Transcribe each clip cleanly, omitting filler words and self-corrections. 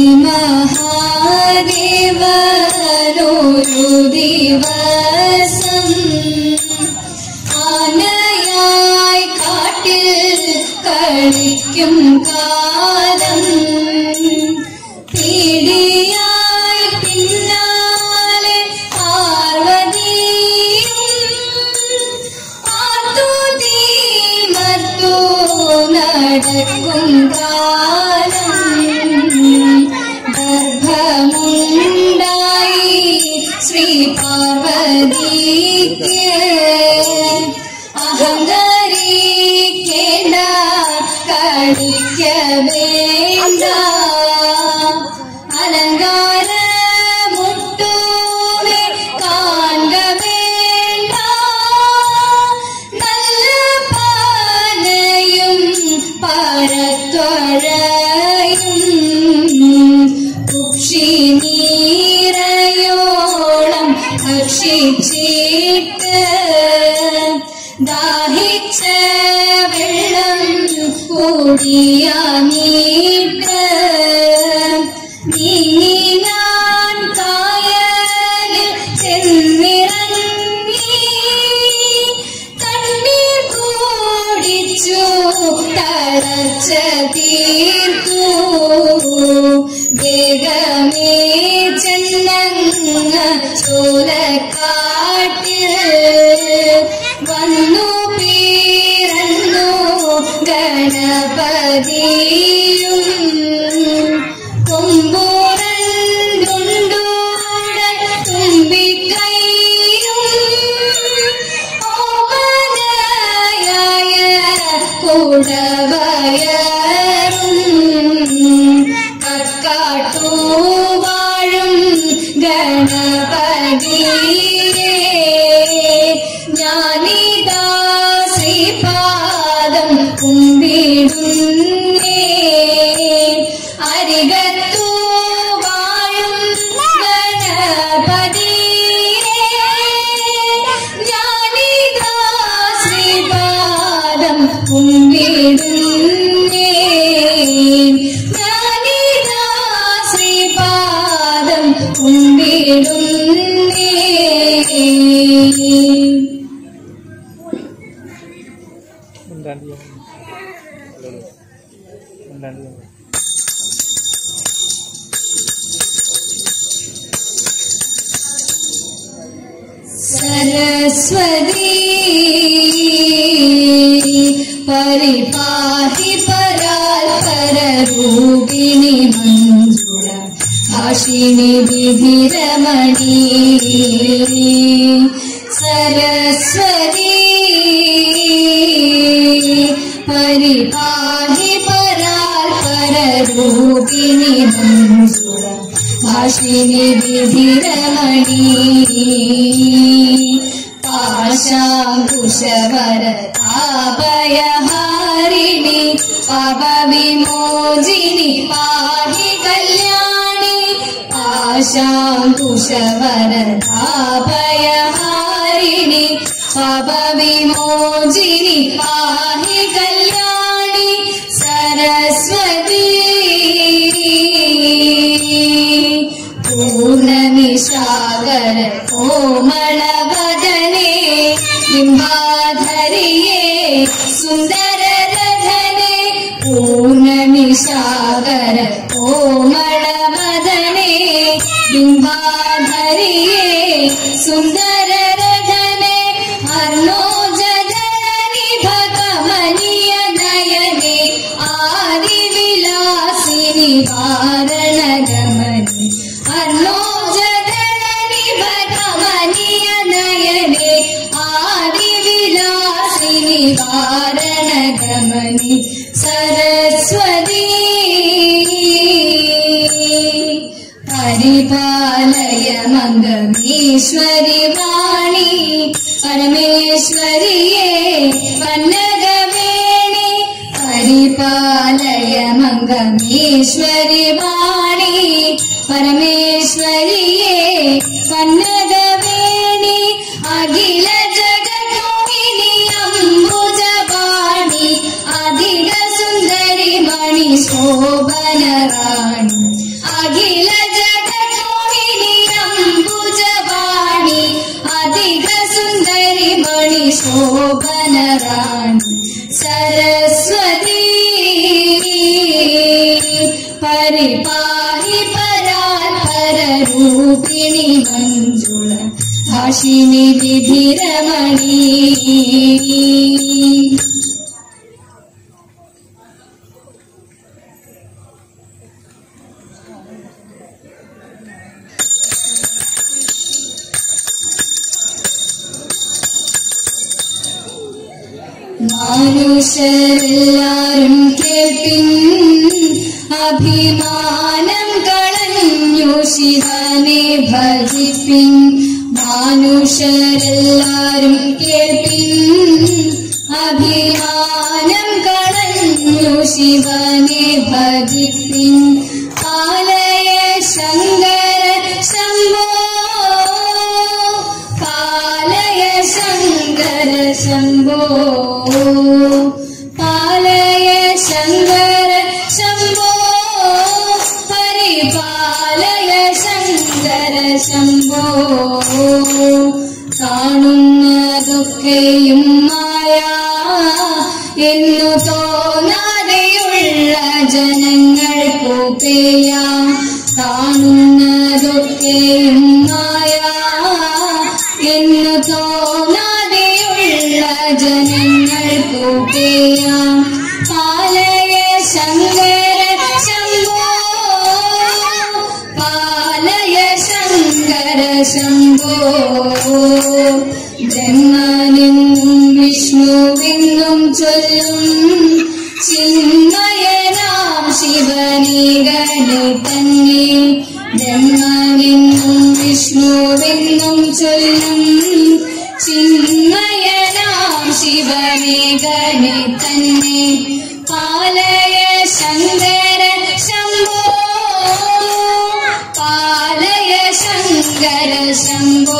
മഹാദേവനൊരു ദിവസം ആനയായി കാട്ടിൽ കളിക്കും കാലം പീഡിയായി പിന്നാലെ പാർവതിയും ആർത്തുതി മർത്തു നടക്കും കാലം ഗർഭമുണ്ടായി ശ്രീ പാർവതിക്ക് അഹങ്കരിക്കേണ്ട കളിക്ക വേണ്ട അലങ്കാര മുട്ടൂനെ കാണ വേണ്ട നല്ല പാനയും പരത്വഴയും കുക്ഷി നീരയോളം ഭക്ഷിച്ചിട്ട് ദാഹിച്ച വെള്ളം കൂടിയാമീട്ട് നീങ്ങി ഞാൻ കായലിൽ ചെന്നിറങ്ങി കണ്ണീർ കൂടിച്ചു തളർച്ച തീർത്തു വേഗമേ ചെന്നങ്ങ ചോലക്കാട്ടിൽ വന്നു പിറന്നു ഗണപതിയും കൊമ്പുരണ്ടുണ്ടൂട തുമ്പിക്കൈയും ഓമനയായ കുടവയറും കക്കാട്ടു വാഴും ഗണപതിയെ ഞാനിതാ ശ്രീപാദം കുമ്പിടുന്നേ അരികത്തു വാഴും ഗണപതിയെ ഞാനിതാ ശ്രീപാദം കുമ്പിടുന്നേ ഞാനിതാ ശ്രീപാദം കുമ്പിടുന്നേ सरस्वती परिपाहि परात्पर रूपिणी मंजुळ भाषिणी विधिरमणी सरस्वती परिपाहि परात्पर रूपिणी मंजुळ भाषिणी विधिरमणी पाशाङ्कुशवरतापयहारिणि पापविमोचिनि पाहि कल्याणि पाशाङ्कुशवरतापयहारिणि पापविमोचिनि पाहि कल्याणि सरस्वती पूर्णनिशाकर कोमलवदने बिम्बाधरिये सुन्दररधने पूर्णनिशाकर कोमलवदने बिम्बाधरिये सुन्दररधने अर्णोजगनि भगमनीय नयने आदिविलासिनि वारणगमने अर्णोजगनि भगमनीय नयने आदिविलासिनि वारणगमने सरस्वती परिपालय मङ्गमेश्वरि वाणी परमेश्वरिये पन्नगवेणि परिपालय मङ्गमेश्वरि वाणी परमेश्वरिये पन्नगवेणि अखिल जगन्मोहिनि अम्बुजवाणी अधिक सुन्दरि मणि शोभनराणि അഖില ജഗന്മോഹിനി അംബുജവാണി അധിക സുന്ദരി മണി ശോഭന റാണി സരസ്വതി പരിപാഹി പരാത്പര രൂപിണി മഞ്ജുള ഭാഷിണി വിധിരമണി മനുഷ്യരെല്ലാരും കേൾപ്പിൻ അഭിമാനം കളഞ്ഞു ശിവനെ ഭജിപ്പിൻ മനുഷ്യരെല്ലാരും കേൾപ്പിൻ അഭിമാനം കളഞ്ഞു ശിവനെ ഭജിപ്പിൻ പാലയ ശങ്കര ശംഭോ പാലയ ശങ്കര ശംഭോ പാലയ ശങ്കര ശംഭോ പരിപാലയ ശങ്കര ശംഭോ കാണുന്നതൊക്കെയും മായ എന്നു തോന്നാതെയുള്ള ജനങ്ങൾക്കു പേയാം കാണുന്നതൊക്കെയും മായ എന്നു തോന്നാതെയുള്ള ജനങ്ങൾക്കു പേയാം പാലയ ശങ്കര ശംഭോ പാലയ ശങ്കര ശംഭോ ബ്രഹ്മനെന്നും വിഷ്ണുവെന്നും ചൊല്ലും ചിന്മയനാം ശിവനേകനെ തന്നെ ബ്രഹ്മനെന്നും വിഷ്ണുവെന്നും ചൊല്ലും ചിന്മയനാം ശിവനേകനെ തന്നെ പാലയ ശങ്കര ശംഭോ പാലയ ശങ്കര ശംഭോ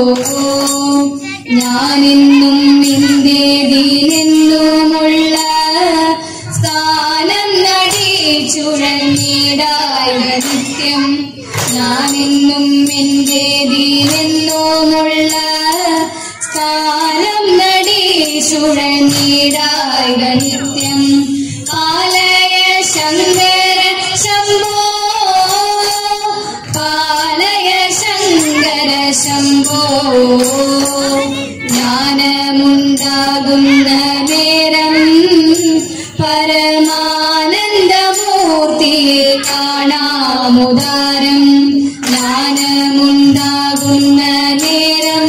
ഞാനെന്നും നിന്റേതിനെന്നുമുള്ള സ്ഥാനം നടിച്ചുഴഞ്ഞിടായ നിത്യം ഞാനെന്നും എന്റേതിനെന്നുമുള്ള സ്ഥാനം നടിച്ചുഴഞ്ഞിടായ നിത്യം പാലയ ശങ്കര ശംഭോ പാലയ ശങ്കര ശംഭോ ജ്ഞാനമുണ്ടാകുന്ന നേരം പരമാനന്ദമൂർത്തിയെ കാണാമുദാരം ജ്ഞാനമുണ്ടാകുന്ന നേരം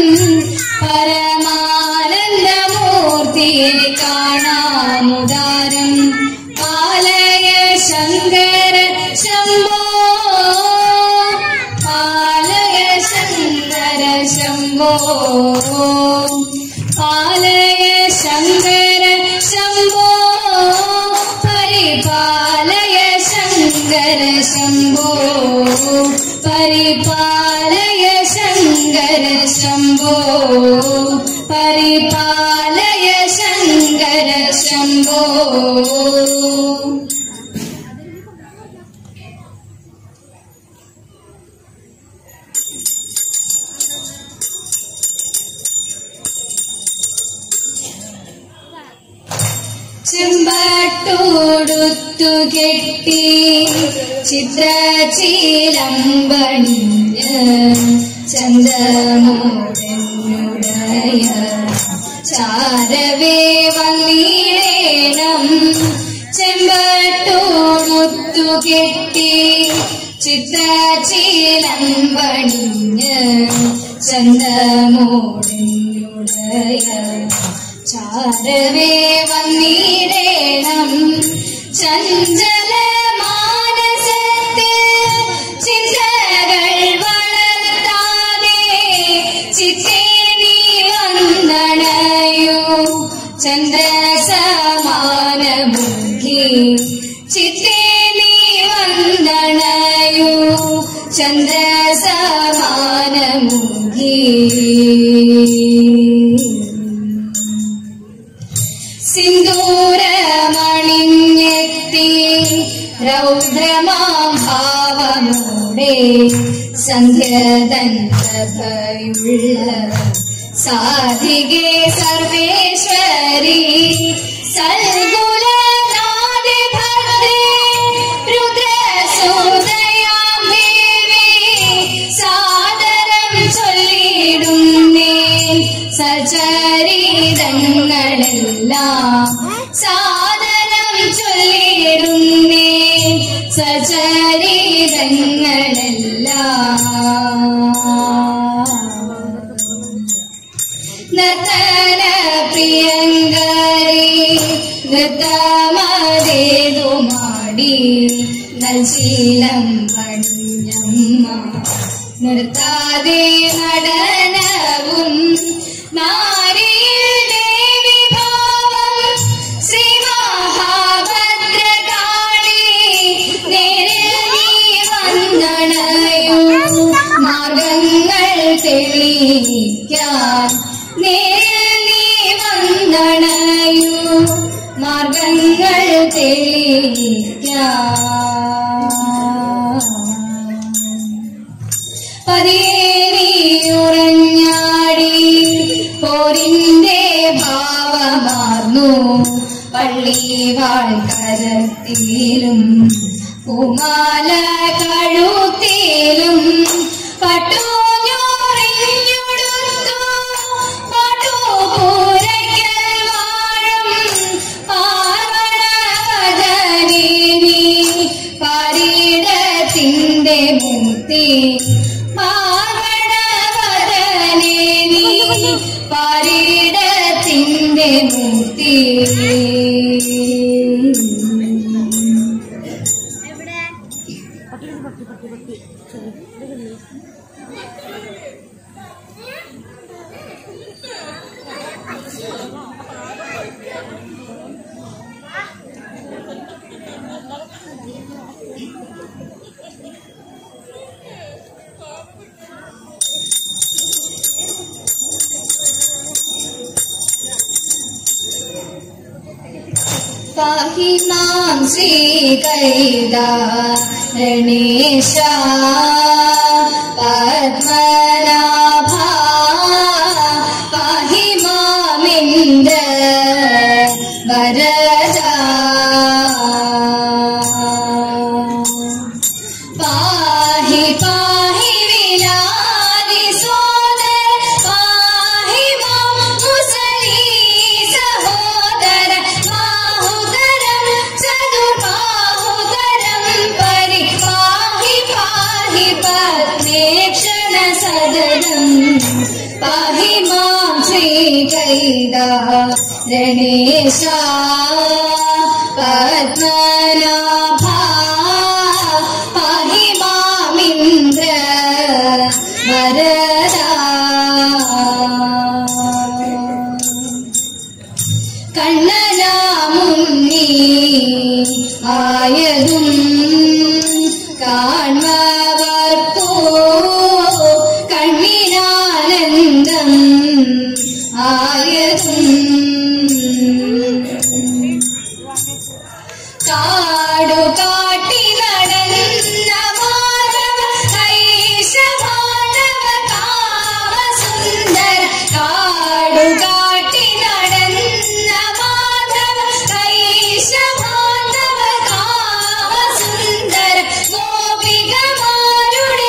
പരമാനന്ദമൂർത്തിയെ കാണാമുദാരം പാലയ ശങ്കര ശംഭോ പാലയ ശങ്കര ശംഭോ പാലയ ശങ്കര ശംഭോ പരിപാലയ ശങ്കര ശംഭോ പരിപാലയ ശങ്കര ശംഭോ പരിപാലയ ശങ്കര ശംഭോ ചെമ്പട്ടോടുത്തു കെട്ടി ചിത്രചീലമ്പണിഞ്ഞ് ചന്ദമോടനുടയ ചാരവേ വന്നിടേണം ചെമ്പട്ടോടുത്തു കെട്ടി ചിത്രചീലമ്പണിഞ്ഞ് ചന്ദമോടനുടയ ചാരവേ വന്നിടേണം ചഞ്ചല മാനസത്തിൽ ചിന്തകൾ വളർത്താതെ ചിത്തേ നീ വന്ദണയൂ ചന്ദ്രസമാനമുഖി ചിത്തേ നീ വന്ദണയൂ ചന്ദ്രസമാനമുഖി സിന്ദൂരമണിഞ്ഞെത്തി രൗദ്രമാം ഭാവമൂടെ സന്ധ്യതൻ പ്രഭയുള്ള സാധികേ സർവേശ്വരി സൽകുലനാദി ഭദ്രേ രുദ്രസൂദയാം ദേവി സാദരം ചൊല്ലിടുന്നേ സചരിതങ്ങളെല്ലാം സാദരം ചൊല്ലിടുന്നേ സചരിതങ്ങളെല്ലാം നർത്തന പ്രിയങ്കരി നൃത്തമതേതു മാടി നൽശീലം പണിഞ്ഞമ്മ നിർത്താതെ നടനവും നാരിയിൽ ദേവി ഭാവം ശ്രീ മഹാഭദ്രകാളി നേരിൽ നീ വന്ദണയൂ മാർഗങ്ങൾ തെളിയിക്കാൻ നേരിൽ നീ വന്ദണയൂ മാർഗങ്ങൾ തെളിയിക്കാൻ പതിയേറിയുറഞ്ഞാടി പോരിന്റെ ഭാവമാർന്നു പള്ളിവാൾ കരത്തിലും പൂമാല കഴുത്തിലും പട്ടുഞ്ഞോറിഞ്ഞുടുത്തു പട്ടുപൂരയ്ക്കൽ വാഴും പാർവണവദനീ പാരിടത്തിന്റെ മൂർത്തി പാർവണവദനീ പാരിടത്തിന്റെ മൂർത്തി पाहि मां श्रीकैलारणेश पद्मनाभा पाहि मामिन्द्र वरदा पाहि पाहि विलादि सोदर पाहि मां मुसली सहोदर बाहुदरं चतुर्बाहुदरं परि पाहि पाहि पद्मेक्षण सदनं पाहि मां श्रीकैलारणेश पद्मनाभा पाहि मामिन्द्र वरदा കണ്ണനാമുണ്ണി ആയതും കാൺമവർക്കോ കണ്ണിനാനന്ദം ആയതും കാടുകാട്ടി നടന്ന മാധവ ഐഷമാധവ കാമസുന്ദര കാടുകാട്ടി നടന്ന മാധവ ഐഷമാധവ കാമസുന്ദര ഗോപികമാരുടെ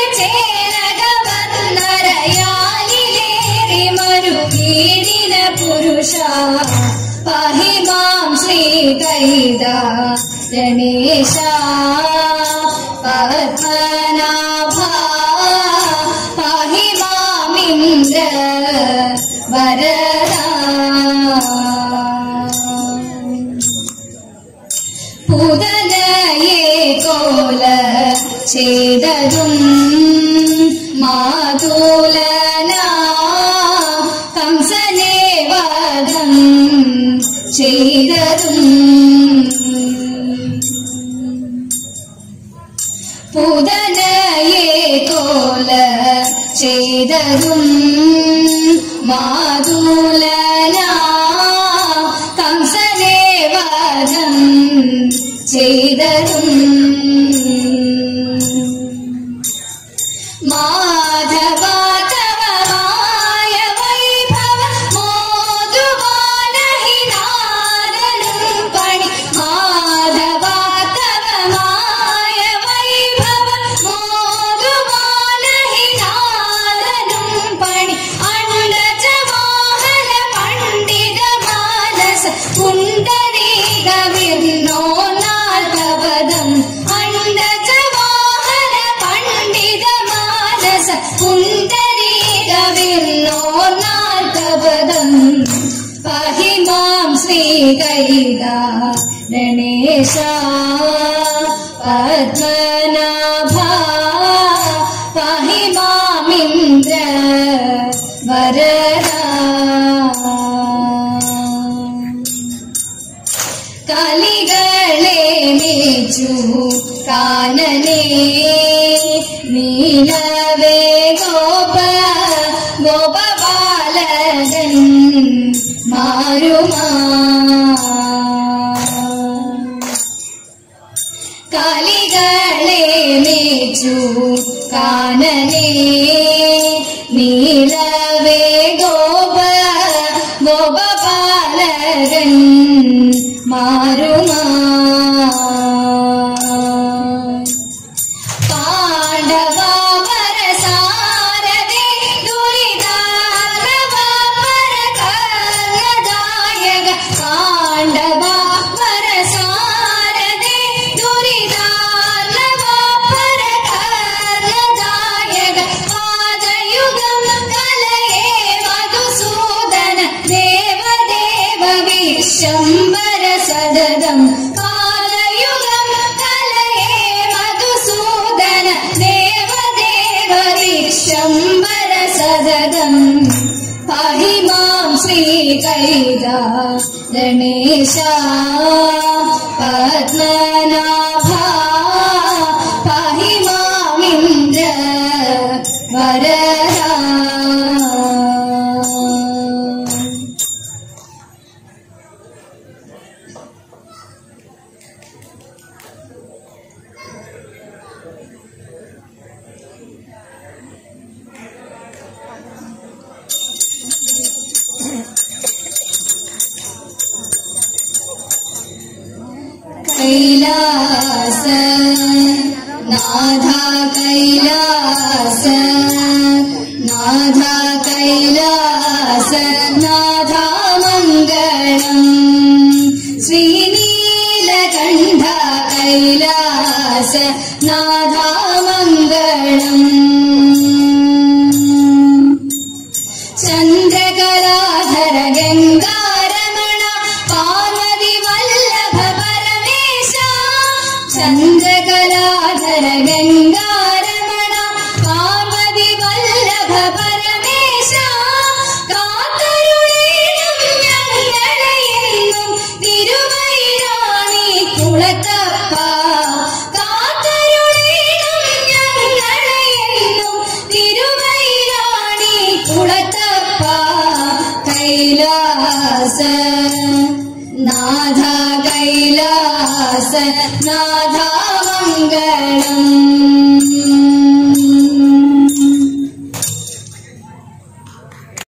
ചേരകവന്നരയാലിലേറി മരുകീടിന പുരുഷ പാഹി മാം ശ്രീകൈലാരണേശ പദ്മനാഭ പാഹി മാമിന്ദ്ര വരദ പൂതനയെ കോല ചെയ്തതും മാതുലന കംസനെ വധം ചെയ്തതും പൂതനയെ കോല ചെയ്തതും മാതുലന കംസനെ വധം ചെയ്തതും മനസ പുണ്ടരീകവിർന്നോർനാർക്കപദം പാഹി മാം ശ്രീകൈലാസ പത്മനാഭ പാഹി മാമിന്ദ്ര വരദാ കലികളെ മേച്ചു കാനനേ നീലവേ ഗോപബാലകൻ മാരുമാ കലികളെ മേച്ചു കാനനേ നീലവേ ഗോപബാലകൻ മാരുമാ പാണ്ഡവാമരസാരഥി ദുരിതാർണവാപരകർണദായക പാണ്ഡവാമരസാരഥി ദുരിതാർണവാപരകർണദായക പാദയുഗം കലയേ മധുസൂദന ദേവദേവ വിശ്വംഭര സദതം പാദയുഗം കലയേ മധുസൂദന ദേവദേവ വിശ്വംഭര സദതം പാഹി മാം ശ്രീകൈലാസ പത്മനാഭ പാഹി മാമിന്ദ്ര വരദാ कैलास नाथा कैलास नाथा कैलास नाथा मङ्गलम् श्रीनीलकण्ठ कैलास नाथा मङ्गलम् चन्द्रकलाधर गङ्गारमण पार्वती वल्लभ परमेश चन्द्रकलाधर गङ्गारमण पार्वती वल्लभ परमेश कातरुळेणुം ഞങ്ങളെയെന്നും തിരുവൈരാണി കുളത്തപ്പ കാതരുളേണം ഞങ്ങളെയെന്നും തിരുവൈരാണി കുളത്തപ്പ कैलास नाथा कैलास नाथा मङ्गलम्